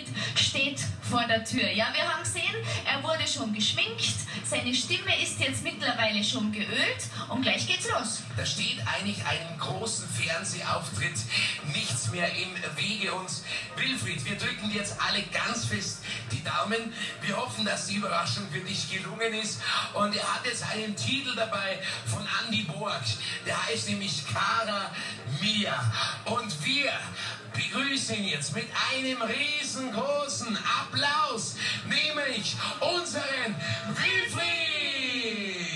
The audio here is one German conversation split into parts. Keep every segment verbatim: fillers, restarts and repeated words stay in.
Wilfried steht vor der Tür. Ja, wir haben gesehen, er wurde schon geschminkt, seine Stimme ist jetzt mittlerweile schon geölt und gleich geht's los. Da steht eigentlich einem großen Fernsehauftritt nichts mehr im Wege. Und Wilfried, wir drücken dir jetzt alle ganz fest die Daumen. Wir hoffen, dass die Überraschung für dich gelungen ist. Und er hat jetzt einen Titel dabei von Andy Borg. Der heißt nämlich Cara Mia. Und wir begrüßen ihn jetzt mit einem riesengroßen Applaus, nämlich unseren Wilfried!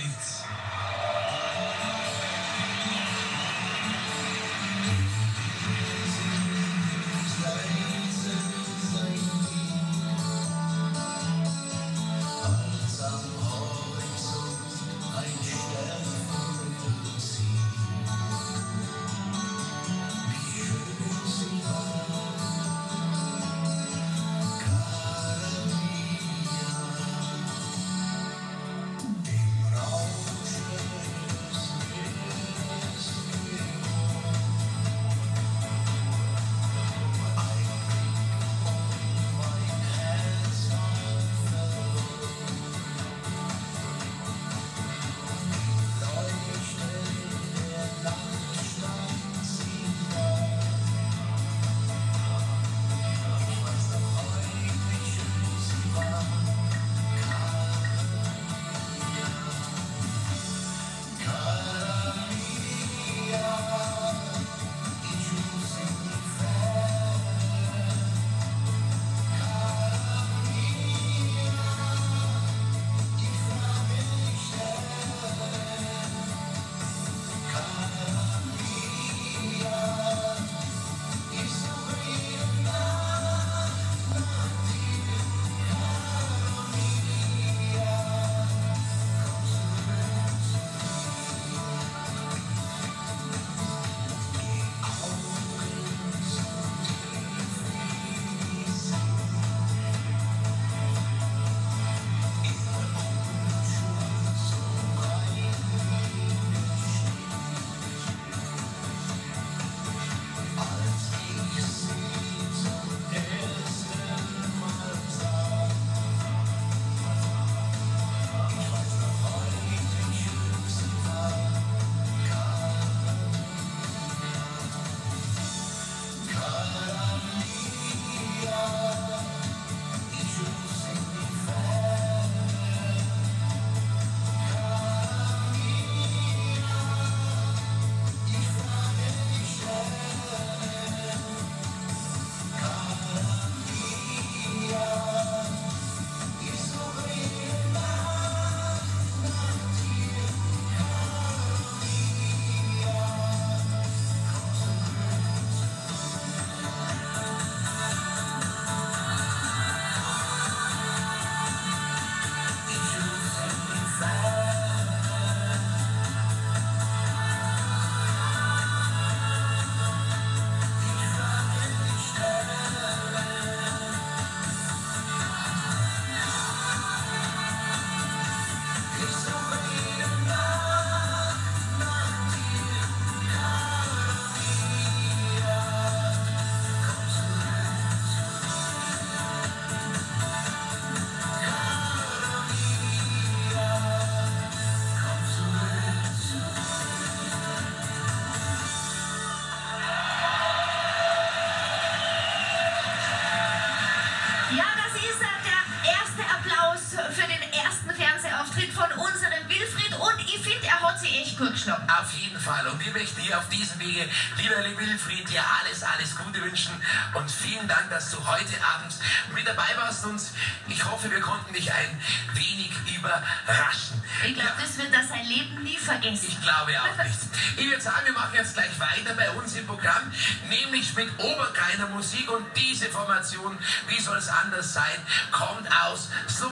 Ja, das ist der erste Applaus für den ersten Fernsehauftritt von unserem Wilfried und ich finde, er hat sich echt gut geschlagen. Auf jeden Fall. Und wir möchten hier auf diesem Wege, lieber Wilfried, dir alles, alles Gute wünschen. Und vielen Dank, dass du heute Abend mit dabei warst. Und ich hoffe, wir konnten dich ein wenig überraschen. Ich glaube, Ja. das wird er sein Leben nie vergessen. Ich glaube auch nicht. Ich würde sagen, wir machen jetzt gleich weiter bei uns im Programm, nämlich mit oberkeiner Musik. Und diese Formation, wie soll es anders sein, kommt aus Slowenien.